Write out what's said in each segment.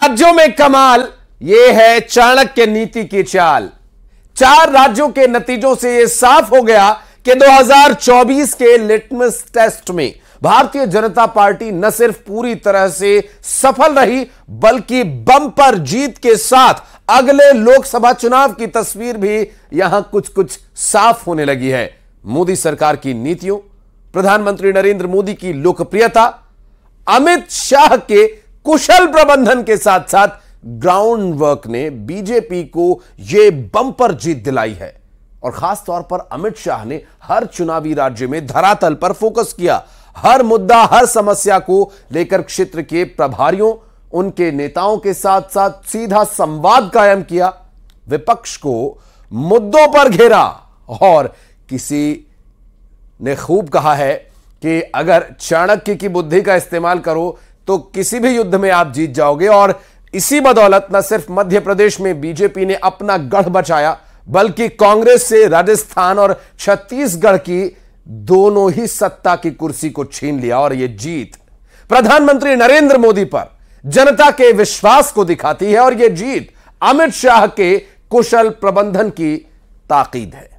राज्यों में कमाल, यह है चाणक्य नीति की चाल। 4 राज्यों के नतीजों से यह साफ हो गया कि 2024 के लिटमस टेस्ट में भारतीय जनता पार्टी न सिर्फ पूरी तरह से सफल रही, बल्कि बम्पर जीत के साथ अगले लोकसभा चुनाव की तस्वीर भी यहां कुछ कुछ साफ होने लगी है। मोदी सरकार की नीतियों, प्रधानमंत्री नरेंद्र मोदी की लोकप्रियता, अमित शाह के कुशल प्रबंधन के साथ साथ ग्राउंड वर्क ने बीजेपी को यह बम्पर जीत दिलाई है। और खास तौर पर अमित शाह ने हर चुनावी राज्य में धरातल पर फोकस किया, हर मुद्दा, हर समस्या को लेकर क्षेत्र के प्रभारियों, उनके नेताओं के साथ साथ सीधा संवाद कायम किया, विपक्ष को मुद्दों पर घेरा। और किसी ने खूब कहा है कि अगर चाणक्य की बुद्धि का इस्तेमाल करो तो किसी भी युद्ध में आप जीत जाओगे। और इसी बदौलत न सिर्फ मध्य प्रदेश में बीजेपी ने अपना गढ़ बचाया, बल्कि कांग्रेस से राजस्थान और छत्तीसगढ़ की दोनों ही सत्ता की कुर्सी को छीन लिया। और यह जीत प्रधानमंत्री नरेंद्र मोदी पर जनता के विश्वास को दिखाती है, और यह जीत अमित शाह के कुशल प्रबंधन की ताकीद है।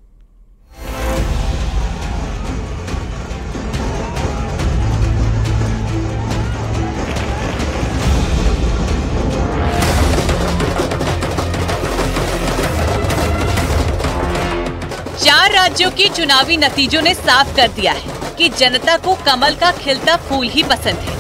चार राज्यों के चुनावी नतीजों ने साफ कर दिया है कि जनता को कमल का खिलता फूल ही पसंद है।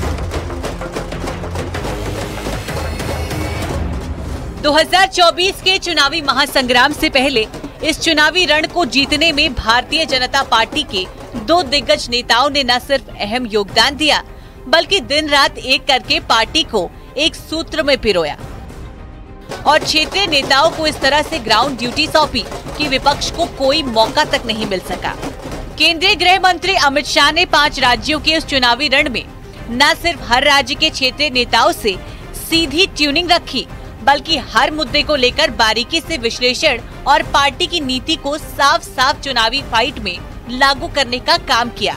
2024 के चुनावी महासंग्राम से पहले इस चुनावी रण को जीतने में भारतीय जनता पार्टी के 2 दिग्गज नेताओं ने न सिर्फ अहम योगदान दिया, बल्कि दिन रात एक करके पार्टी को एक सूत्र में पिरोया और क्षेत्रीय नेताओं को इस तरह से ग्राउंड ड्यूटी सौंपी कि विपक्ष को कोई मौका तक नहीं मिल सका। केंद्रीय गृह मंत्री अमित शाह ने 5 राज्यों के इस चुनावी रण में न सिर्फ हर राज्य के क्षेत्रीय नेताओं से सीधी ट्यूनिंग रखी, बल्कि हर मुद्दे को लेकर बारीकी से विश्लेषण और पार्टी की नीति को साफ साफ चुनावी फाइट में लागू करने का काम किया।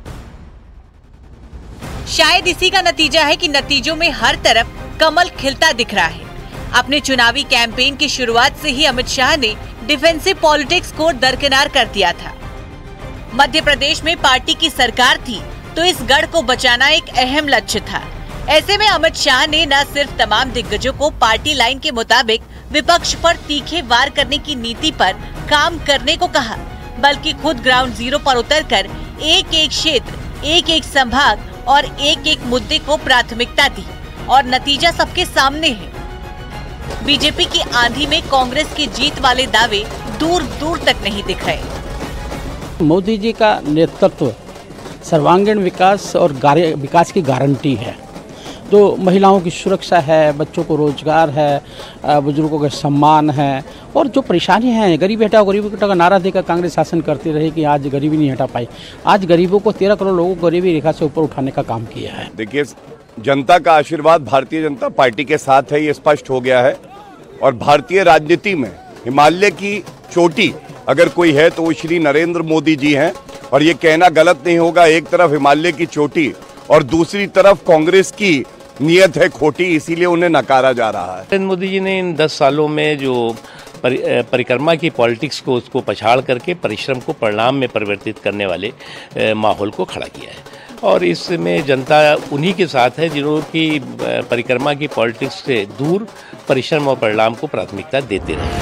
शायद इसी का नतीजा है कि नतीजों में हर तरफ कमल खिलता दिख रहा है। अपने चुनावी कैंपेन की शुरुआत से ही अमित शाह ने डिफेंसिव पॉलिटिक्स को दरकिनार कर दिया था। मध्य प्रदेश में पार्टी की सरकार थी, तो इस गढ़ को बचाना एक अहम लक्ष्य था। ऐसे में अमित शाह ने न सिर्फ तमाम दिग्गजों को पार्टी लाइन के मुताबिक विपक्ष पर तीखे वार करने की नीति पर काम करने को कहा, बल्कि खुद ग्राउंड जीरो पर उतरकर एक एक क्षेत्र, एक एक संभाग और एक एक मुद्दे को प्राथमिकता दी। और नतीजा सबके सामने है। बीजेपी की आंधी में कांग्रेस की जीत वाले दावे दूर दूर तक नहीं दिख रहे। मोदी जी का नेतृत्व सर्वांगीण विकास और विकास की गारंटी है। जो महिलाओं की सुरक्षा है, बच्चों को रोजगार है, बुजुर्गों का सम्मान है, और जो परेशानियां हैं, गरीबी हटाओ का नारा देकर कांग्रेस शासन करती रही कि आज गरीबी नहीं हटा पाई। आज गरीबों को 13 करोड़ लोगों को गरीबी रेखा से ऊपर उठाने का काम किया है। देखिए, जनता का आशीर्वाद भारतीय जनता पार्टी के साथ है, ये स्पष्ट हो गया है। और भारतीय राजनीति में हिमालय की चोटी अगर कोई है तो वो श्री नरेंद्र मोदी जी हैं। और ये कहना गलत नहीं होगा, एक तरफ हिमालय की चोटी और दूसरी तरफ कांग्रेस की नीयत है खोटी, इसीलिए उन्हें नकारा जा रहा है। नरेंद्र मोदी जी ने इन 10 सालों में जो परिक्रमा की पॉलिटिक्स को उसको पछाड़ करके परिश्रम को परिणाम में परिवर्तित करने वाले माहौल को खड़ा किया है। और इसमें जनता उन्हीं के साथ है जिन्हों की परिक्रमा की पॉलिटिक्स से दूर परिश्रम और परिणाम को प्राथमिकता देते रहे।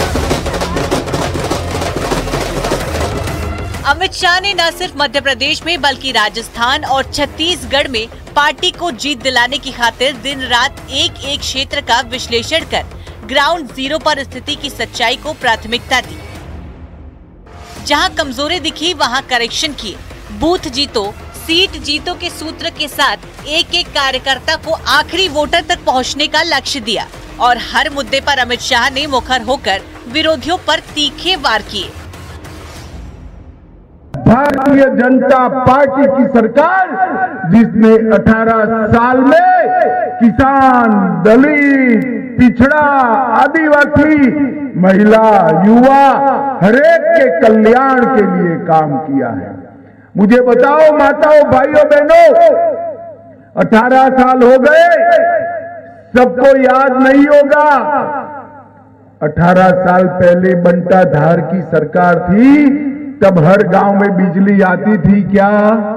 अमित शाह ने न सिर्फ मध्य प्रदेश में बल्कि राजस्थान और छत्तीसगढ़ में पार्टी को जीत दिलाने की खातिर दिन रात एक एक क्षेत्र का विश्लेषण कर ग्राउंड जीरो पर स्थिति की सच्चाई को प्राथमिकता दी। जहां कमजोरी दिखी वहां करेक्शन किए। बूथ जीतो, सीट जीतो के सूत्र के साथ एक एक कार्यकर्ता को आखिरी वोटर तक पहुंचने का लक्ष्य दिया। और हर मुद्दे पर अमित शाह ने मुखर होकर विरोधियों पर तीखे वार किए। भारतीय जनता पार्टी की सरकार जिसने 18 साल में किसान, दलित, पिछड़ा, आदिवासी, महिला, युवा हरेक के कल्याण के लिए काम किया है। मुझे बताओ माताओं, भाइयों, बहनों, 18 साल हो गए, सबको याद नहीं होगा, 18 साल पहले बंटा धार की सरकार थी, तब हर गांव में बिजली आती थी क्या?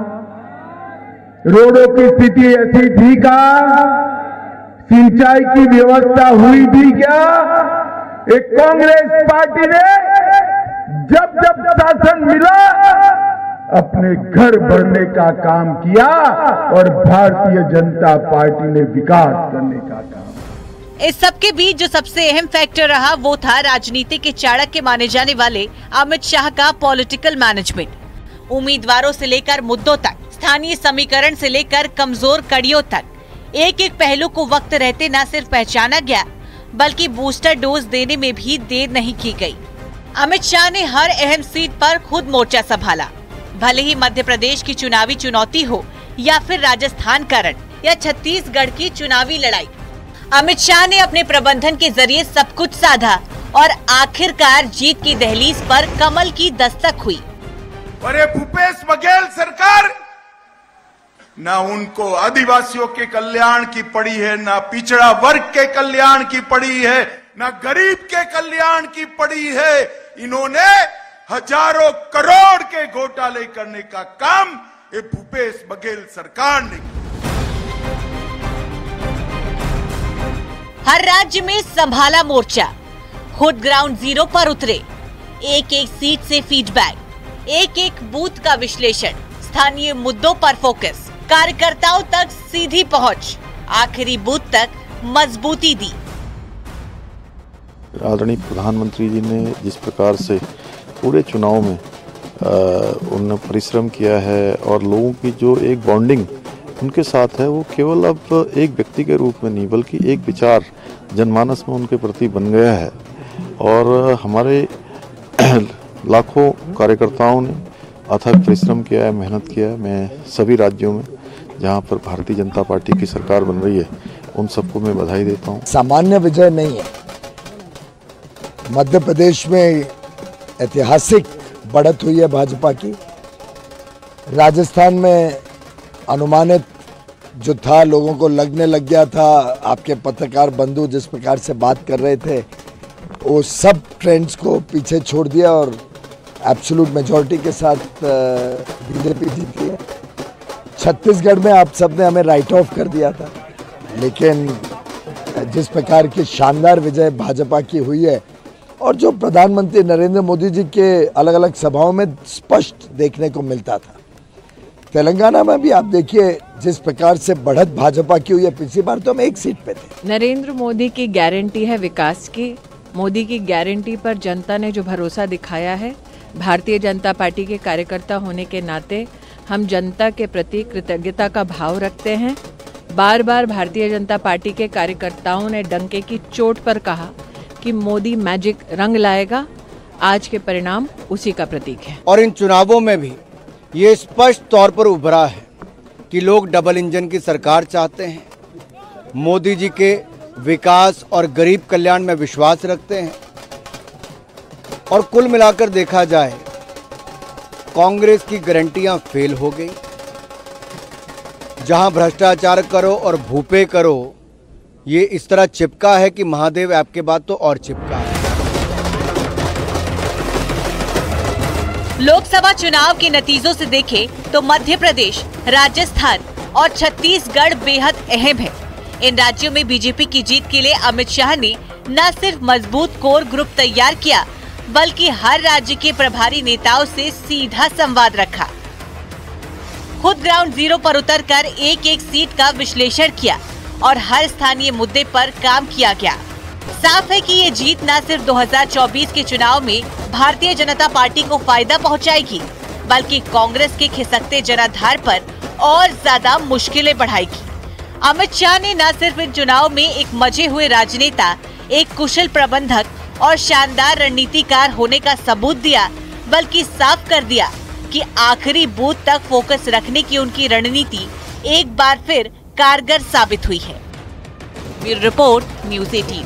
रोडों की स्थिति ऐसी थी क्या? सिंचाई की व्यवस्था हुई थी क्या? एक कांग्रेस पार्टी ने जब जब शासन मिला अपने घर भरने का काम किया और भारतीय जनता पार्टी ने विकास करने का काम। इस सब के बीच जो सबसे अहम फैक्टर रहा वो था राजनीति के चाणक्य माने जाने वाले अमित शाह का पॉलिटिकल मैनेजमेंट। उम्मीदवारों से लेकर मुद्दों तक, स्थानीय समीकरण से लेकर कमजोर कड़ियों तक, एक एक पहलू को वक्त रहते न सिर्फ पहचाना गया बल्कि बूस्टर डोज देने में भी देर नहीं की गई। अमित शाह ने हर अहम सीट पर खुद मोर्चा संभाला, भले ही मध्य प्रदेश की चुनावी चुनौती हो या फिर राजस्थान का रण या छत्तीसगढ़ की चुनावी लड़ाई। अमित शाह ने अपने प्रबंधन के जरिए सब कुछ साधा और आखिरकार जीत की दहलीज पर कमल की दस्तक हुई। और ये भूपेश बघेल सरकार ना उनको आदिवासियों के कल्याण की पड़ी है, ना पिछड़ा वर्ग के कल्याण की पड़ी है, ना गरीब के कल्याण की पड़ी है। इन्होंने हजारों करोड़ के घोटाले करने का काम ये भूपेश बघेल सरकार ने किया। हर राज्य में संभाला मोर्चा, खुद ग्राउंड जीरो पर उतरे, एक एक सीट से फीडबैक, एक एक बूथ का विश्लेषण, स्थानीय मुद्दों पर फोकस, कार्यकर्ताओं तक सीधी पहुंच, आखिरी बूथ तक मजबूती दी। आदरणीय प्रधानमंत्री जी ने जिस प्रकार से पूरे चुनाव में उन्होंने परिश्रम किया है और लोगों की जो एक बॉन्डिंग उनके साथ है वो केवल अब एक व्यक्ति के रूप में नहीं बल्कि एक विचार जनमानस में उनके प्रति बन गया है। और हमारे लाखों कार्यकर्ताओं ने अथक परिश्रम किया है, मेहनत किया है। मैं सभी राज्यों में जहां पर भारतीय जनता पार्टी की सरकार बन रही है उन सबको मैं बधाई देता हूं। सामान्य विजय नहीं है, मध्य प्रदेश में ऐतिहासिक बढ़त हुई है भाजपा की। राजस्थान में अनुमानित जो था, लोगों को लगने लग गया था, आपके पत्रकार बंधु जिस प्रकार से बात कर रहे थे वो सब ट्रेंड्स को पीछे छोड़ दिया और एब्सोल्यूट मेजॉरिटी के साथ बीजेपी जीती है। छत्तीसगढ़ में आप सबने हमें राइट ऑफ कर दिया था, लेकिन जिस प्रकार की शानदार विजय भाजपा की हुई है और जो प्रधानमंत्री नरेंद्र मोदी जी के अलग अलग सभाओं में स्पष्ट देखने को मिलता था। तेलंगाना में भी आप देखिए जिस प्रकार से बढ़त भाजपा की हुई है, पिछली बार तो हम एक सीट पे थे। नरेंद्र मोदी की गारंटी है विकास की, मोदी की गारंटी पर जनता ने जो भरोसा दिखाया है, भारतीय जनता पार्टी के कार्यकर्ता होने के नाते हम जनता के प्रति कृतज्ञता का भाव रखते हैं। बार बार भारतीय जनता पार्टी के कार्यकर्ताओं ने डंके की चोट पर कहा कि मोदी मैजिक रंग लाएगा, आज के परिणाम उसी का प्रतीक है। और इन चुनावों में भी ये स्पष्ट तौर पर उभरा है कि लोग डबल इंजन की सरकार चाहते हैं, मोदी जी के विकास और गरीब कल्याण में विश्वास रखते हैं। और कुल मिलाकर देखा जाए कांग्रेस की गारंटियां फेल हो गई। जहां भ्रष्टाचार करो और भूपे करो, ये इस तरह चिपका है कि महादेव ऐप के बाद तो और चिपका है। लोकसभा चुनाव के नतीजों से देखें तो मध्य प्रदेश, राजस्थान और छत्तीसगढ़ बेहद अहम है। इन राज्यों में बीजेपी की जीत के लिए अमित शाह ने न सिर्फ मजबूत कोर ग्रुप तैयार किया बल्कि हर राज्य के प्रभारी नेताओं से सीधा संवाद रखा। खुद ग्राउंड जीरो पर उतरकर एक एक सीट का विश्लेषण किया और हर स्थानीय मुद्दे पर काम किया गया। साफ है कि ये जीत न सिर्फ 2024 के चुनाव में भारतीय जनता पार्टी को फायदा पहुंचाएगी बल्कि कांग्रेस के खिसकते जनाधार पर और ज्यादा मुश्किलें बढ़ाएगी। अमित शाह ने न सिर्फ इन चुनाव में एक मजे हुए राजनेता, एक कुशल प्रबंधक और शानदार रणनीतिकार होने का सबूत दिया बल्कि साफ कर दिया कि आखिरी बूथ तक फोकस रखने की उनकी रणनीति एक बार फिर कारगर साबित हुई है। Bureau report, news 18।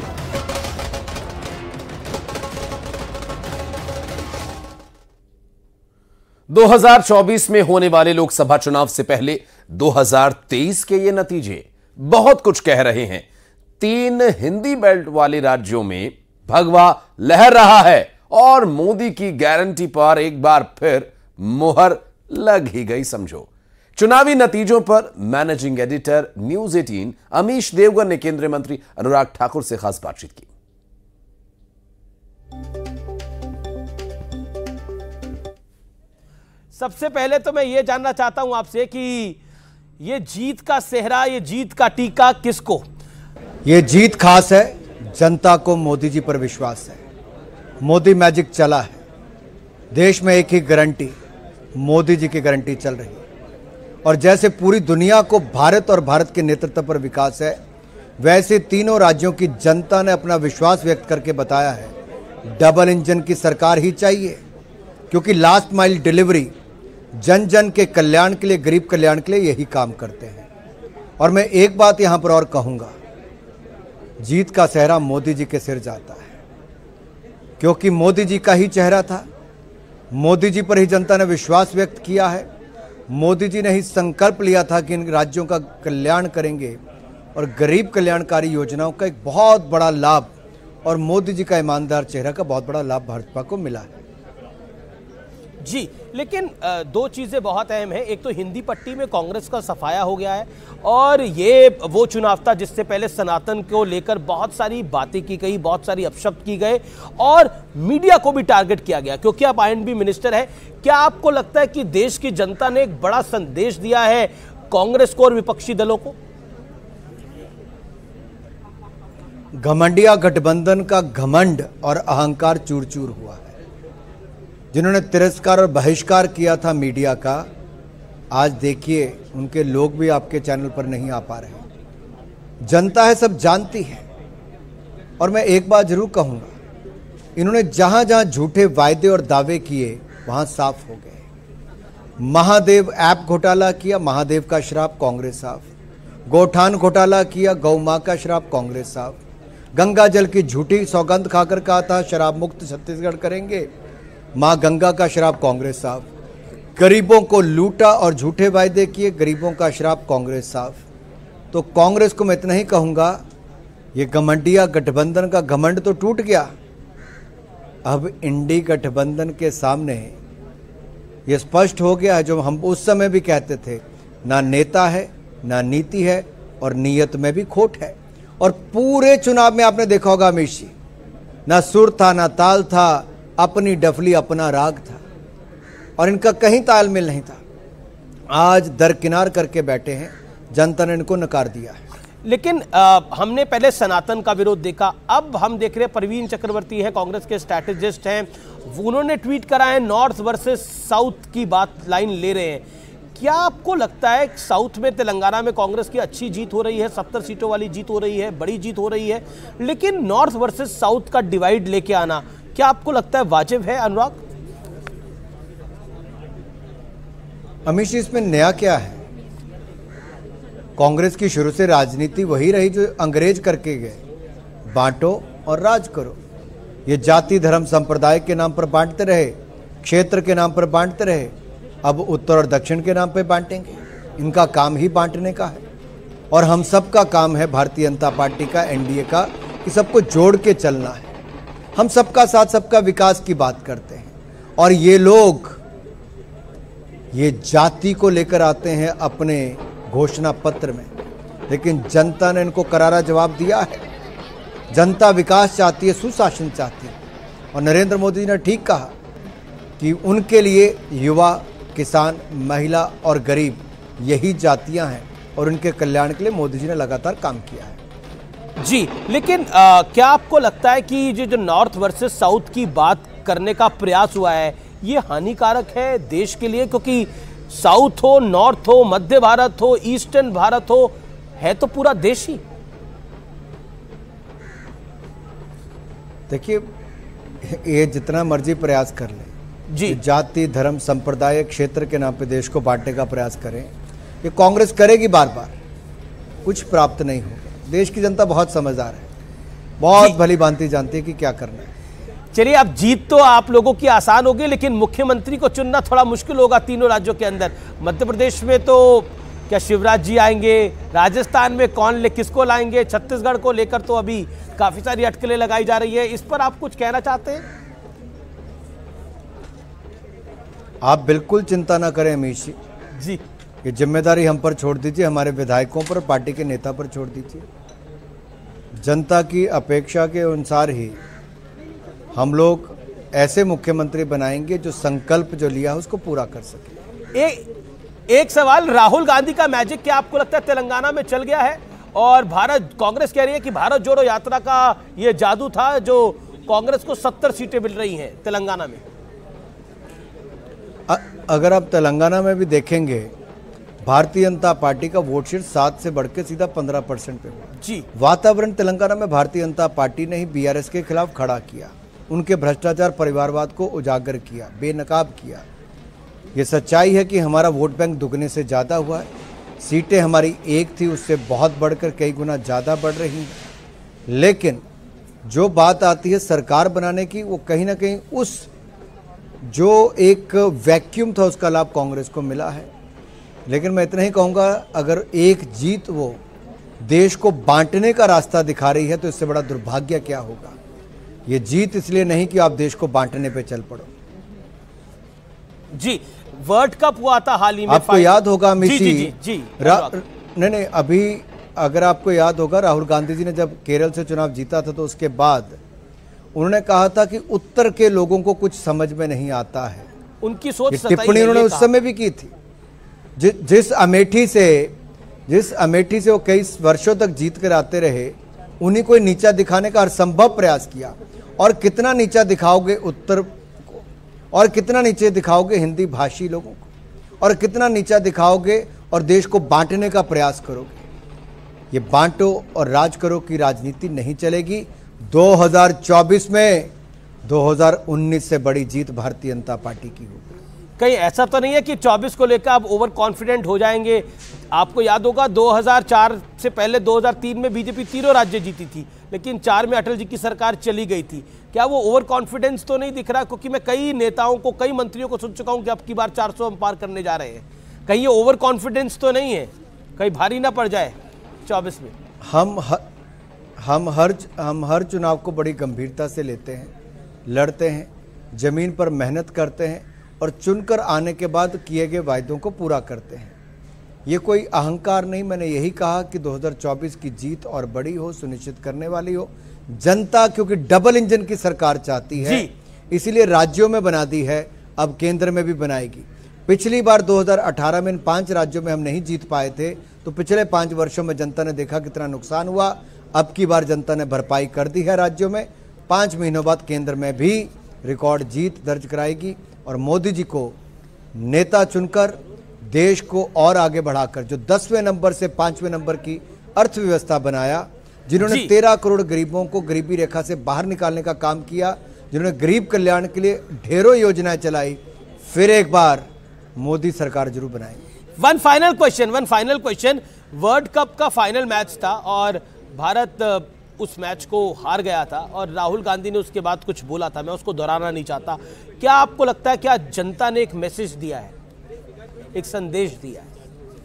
दो 2024 में होने वाले लोकसभा चुनाव से पहले 2023 के ये नतीजे बहुत कुछ कह रहे हैं। 3 हिंदी बेल्ट वाले राज्यों में भगवा लहर रहा है और मोदी की गारंटी पर एक बार फिर मुहर लग ही गई समझो। चुनावी नतीजों पर managing editor news 18 Amish Devgan ने केंद्रीय मंत्री अनुराग ठाकुर से खास बातचीत की। सबसे पहले तो मैं ये जानना चाहता हूं आपसे कि ये जीत का सेहरा, ये जीत का टीका किसको? ये जीत खास है, जनता को मोदी जी पर विश्वास है। मोदी मैजिक चला है। देश में एक ही गारंटी, मोदी जी की गारंटी चल रही है। और जैसे पूरी दुनिया को भारत और भारत के नेतृत्व पर विकास है, वैसे तीनों राज्यों की जनता ने अपना विश्वास व्यक्त करके बताया है डबल इंजन की सरकार ही चाहिए, क्योंकि लास्ट माइल डिलीवरी, जन जन के कल्याण के लिए, गरीब कल्याण के लिए यही काम करते हैं। और मैं एक बात यहां पर और कहूंगा, जीत का सेहरा मोदी जी के सिर जाता है, क्योंकि मोदी जी का ही चेहरा था। मोदी जी पर ही जनता ने विश्वास व्यक्त किया है। मोदी जी ने ही संकल्प लिया था कि इन राज्यों का कल्याण करेंगे और गरीब कल्याणकारी योजनाओं का एक बहुत बड़ा लाभ, और मोदी जी का ईमानदार चेहरा का बहुत बड़ा लाभ भाजपा को मिला है। जी, लेकिन दो चीजें बहुत अहम है। एक तो हिंदी पट्टी में कांग्रेस का सफाया हो गया है, और ये वो चुनाव था जिससे पहले सनातन को लेकर बहुत सारी बातें की गई, बहुत सारी अपशब्द की गए और मीडिया को भी टारगेट किया गया, क्योंकि आप INB मिनिस्टर है। क्या आपको लगता है कि देश की जनता ने एक बड़ा संदेश दिया है कांग्रेस को और विपक्षी दलों को? घमंडिया गठबंधन का घमंड और अहंकार चूर चूर हुआ है। जिन्होंने तिरस्कार और बहिष्कार किया था मीडिया का, आज देखिए उनके लोग भी आपके चैनल पर नहीं आ पा रहे। जनता है, सब जानती है। और मैं एक बात जरूर कहूंगा, इन्होंने जहां जहां झूठे वायदे और दावे किए वहां साफ हो गए। महादेव ऐप घोटाला किया, महादेव का श्राप कांग्रेस साफ। गोठान घोटाला किया, गौ मां का श्राप कांग्रेस साफ। गंगा जल की झूठी सौगंध खाकर कहा था शराब मुक्त छत्तीसगढ़ करेंगे, मां गंगा का श्राप कांग्रेस साफ। गरीबों को लूटा और झूठे वायदे किए, गरीबों का श्राप कांग्रेस साफ। तो कांग्रेस को मैं इतना ही कहूंगा, ये घमंडिया गठबंधन का घमंड तो टूट गया। अब इंडी गठबंधन के सामने ये स्पष्ट हो गया है जो हम उस समय भी कहते थे, ना नेता है, ना नीति है, और नीयत में भी खोट है। और पूरे चुनाव में आपने देखा होगा अमीश जी, ना सुर था, ना ताल था, अपनी डफली अपना राग था, और इनका कहीं तालमेल नहीं था। आज दरकिनार करके बैठे हैं, जनता ने इनको नकार दिया है। लेकिन हमने पहले सनातन का विरोध देखा, अब हम देख रहे हैं प्रवीण चक्रवर्ती हैं, कांग्रेस के स्ट्रैटेजिस्ट हैं, उन्होंने ट्वीट करा है नॉर्थ वर्सेस साउथ की बात लाइन ले रहे हैं। क्या आपको लगता है साउथ में तेलंगाना में कांग्रेस की अच्छी जीत हो रही है, 70 सीटों वाली जीत हो रही है, बड़ी जीत हो रही है, लेकिन नॉर्थ वर्सेस साउथ का डिवाइड लेके आना क्या आपको लगता है वाजिब है अनुराग? अमीश जी, इसमें नया क्या है? कांग्रेस की शुरू से राजनीति वही रही जो अंग्रेज करके गए, बांटो और राज करो। ये जाति धर्म संप्रदाय के नाम पर बांटते रहे, क्षेत्र के नाम पर बांटते रहे, अब उत्तर और दक्षिण के नाम पर बांटेंगे। इनका काम ही बांटने का है, और हम सबका काम है, भारतीय जनता पार्टी का, NDA का, कि सबको जोड़ के चलना है। हम सबका साथ सबका विकास की बात करते हैं, और ये लोग ये जाति को लेकर आते हैं अपने घोषणा पत्र में, लेकिन जनता ने इनको करारा जवाब दिया है। जनता विकास चाहती है, सुशासन चाहती है, और नरेंद्र मोदी जी ने ठीक कहा कि उनके लिए युवा, किसान, महिला और गरीब यही जातियां हैं, और उनके कल्याण के लिए मोदी जी ने लगातार काम किया है। जी, लेकिन क्या आपको लगता है कि जो नॉर्थ वर्सेस साउथ की बात करने का प्रयास हुआ है, ये हानिकारक है देश के लिए? क्योंकि साउथ हो, नॉर्थ हो, मध्य भारत हो, ईस्टर्न भारत हो, है तो पूरा देश ही। देखिए, ये जितना मर्जी प्रयास कर ले जी, जाति धर्म संप्रदाय क्षेत्र के नाम पे देश को बांटने का प्रयास करें, ये कांग्रेस करेगी बार बार, कुछ प्राप्त नहीं होगा। देश की जनता बहुत समझदार है, बहुत भली भांति जानती है कि क्या करना है। चलिए, अब जीत तो आप लोगों की आसान होगी, लेकिन मुख्यमंत्री को चुनना थोड़ा मुश्किल होगा तीनों राज्यों के अंदर। मध्य प्रदेश में तो क्या शिवराज जी आएंगे, राजस्थान में कौन किसको लाएंगे, छत्तीसगढ़ को लेकर तो अभी काफी सारी अटकलें लगाई जा रही है, इस पर आप कुछ कहना चाहते हैं? आप बिल्कुल चिंता ना करें अमीश जी, ये जिम्मेदारी हम पर छोड़ दीजिए, हमारे विधायकों पर, पार्टी के नेता पर छोड़ दीजिए। जनता की अपेक्षा के अनुसार ही हम लोग ऐसे मुख्यमंत्री बनाएंगे जो संकल्प जो लिया है उसको पूरा कर सके। एक सवाल, राहुल गांधी का मैजिक क्या आपको लगता है तेलंगाना में चल गया है? और कांग्रेस कह रही है कि भारत जोड़ो यात्रा का ये जादू था जो कांग्रेस को 70 सीटें मिल रही हैं तेलंगाना में। अगर आप तेलंगाना में भी देखेंगे, भारतीय जनता पार्टी का वोट शेयर 7 से बढ़ के सीधा 15% पे हुआ जी। वातावरण तेलंगाना में भारतीय जनता पार्टी ने ही बीआरएस के खिलाफ खड़ा किया, उनके भ्रष्टाचार परिवारवाद को उजागर किया, बेनकाब किया। ये सच्चाई है कि हमारा वोट बैंक दुगने से ज़्यादा हुआ है, सीटें हमारी एक थी उससे बहुत बढ़कर कई गुना ज़्यादा बढ़ रही हैं। लेकिन जो बात आती है सरकार बनाने की, वो कहीं ना कहीं उस जो एक वैक्यूम था उसका लाभ कांग्रेस को मिला है। लेकिन मैं इतना ही कहूँगा, अगर एक जीत वो देश को बांटने का रास्ता दिखा रही है तो इससे बड़ा दुर्भाग्य क्या होगा। ये जीत इसलिए नहीं कि आप देश को बांटने पे चल पड़ो। जी, वर्ल्ड कप हुआ था हाल ही में, आपको याद होगा अमित जी, नहीं अभी अगर आपको याद होगा, राहुल गांधी जी ने जब केरल से चुनाव जीता था तो उसके बाद उन्होंने कहा था कि उत्तर के लोगों को कुछ समझ में नहीं आता है। उनकी सोच टिप्पणी उन्होंने उस समय भी की थी। जिस अमेठी से वो कई वर्षों तक जीत कर आते रहे, उन्हीं को नीचा दिखाने का हर संभव प्रयास किया। और कितना नीचा दिखाओगे उत्तर को, और कितना नीचे दिखाओगे हिंदी भाषी लोगों को, और कितना नीचा दिखाओगे और देश को बांटने का प्रयास करोगे। ये बांटो और राज करो की राजनीति नहीं चलेगी। 2024 में 2019 से बड़ी जीत भारतीय जनता पार्टी की होगी। कहीं ऐसा तो नहीं है कि 24 को लेकर आप ओवर कॉन्फिडेंट हो जाएंगे? आपको याद होगा 2004 से पहले 2003 में बीजेपी तीनों राज्य जीती थी, लेकिन 4 में अटल जी की सरकार चली गई थी। क्या वो ओवर कॉन्फिडेंस तो नहीं दिख रहा? क्योंकि मैं कई नेताओं को, कई मंत्रियों को सुन चुका हूं कि अब की बार 400 हम पार करने जा रहे हैं। कहीं ये ओवर कॉन्फिडेंस तो नहीं है, कहीं भारी ना पड़ जाए 24 में? हम हर चुनाव को बड़ी गंभीरता से लेते हैं, लड़ते हैं, जमीन पर मेहनत करते हैं और चुनकर आने के बाद किए गए वायदों को पूरा करते हैं। ये कोई अहंकार नहीं, मैंने यही कहा कि 2024 की जीत और बड़ी हो, सुनिश्चित करने वाली हो। जनता क्योंकि डबल इंजन की सरकार चाहती है, इसीलिए राज्यों में बना दी है, अब केंद्र में भी बनाएगी। पिछली बार 2018 में इन 5 राज्यों में हम नहीं जीत पाए थे, तो पिछले 5 वर्षों में जनता ने देखा कितना नुकसान हुआ। अब की बार जनता ने भरपाई कर दी है राज्यों में। 5 महीनों बाद केंद्र में भी रिकॉर्ड जीत दर्ज कराएगी और मोदी जी को नेता चुनकर देश को और आगे बढ़ाकर, जो 10वें नंबर से 5वें नंबर की अर्थव्यवस्था बनाया, जिन्होंने 13 करोड़ गरीबों को गरीबी रेखा से बाहर निकालने का काम किया, जिन्होंने गरीब कल्याण के लिए ढेरों योजनाएं चलाई, फिर एक बार मोदी सरकार जरूर बनाएगी। One final question, world cup का फाइनल मैच था और भारत उस मैच को हार गया था और राहुल गांधी ने उसके बाद कुछ बोला था, मैं उसको दोहराना नहीं चाहता। क्या आपको लगता है क्या जनता ने एक मैसेज दिया है, एक संदेश दिया है?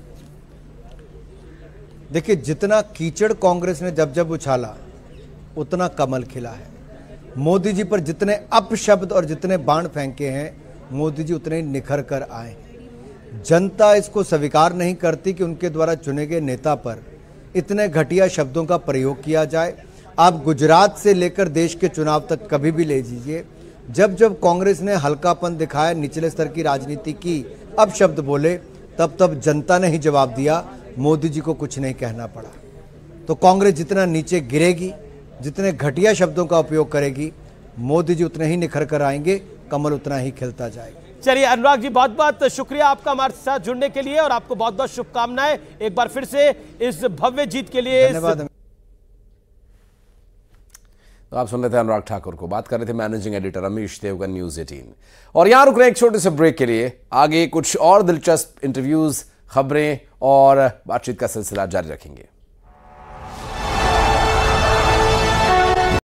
देखिए, जितना कीचड़ कांग्रेस ने जब जब उछाला उतना कमल खिला है। मोदी जी पर जितने अपशब्द और जितने बाण फेंके हैं, मोदी जी उतने निखर कर आए। जनता इसको स्वीकार नहीं करती कि उनके द्वारा चुने गए नेता पर इतने घटिया शब्दों का प्रयोग किया जाए। आप गुजरात से लेकर देश के चुनाव तक कभी भी ले लीजिए, जब जब कांग्रेस ने हल्कापन दिखाया, निचले स्तर की राजनीति की, अपशब्द बोले, तब तब जनता ने ही जवाब दिया। मोदी जी को कुछ नहीं कहना पड़ा। तो कांग्रेस जितना नीचे गिरेगी, जितने घटिया शब्दों का उपयोग करेगी, मोदी जी उतने ही निखर कर आएंगे, कमल उतना ही खिलता जाएगा। चलिए अनुराग जी, बहुत बहुत शुक्रिया आपका हमारे साथ जुड़ने के लिए और आपको बहुत बहुत शुभकामनाएं एक बार फिर से इस भव्य जीत के लिए। धन्यवाद। तो आप सुन रहे थे अनुराग ठाकुर को, बात कर रहे थे managing editor Amish Devgan news 18। और यहां रुक रहे एक छोटे से ब्रेक के लिए, आगे कुछ और दिलचस्प इंटरव्यूज, खबरें और बातचीत का सिलसिला जारी रखेंगे।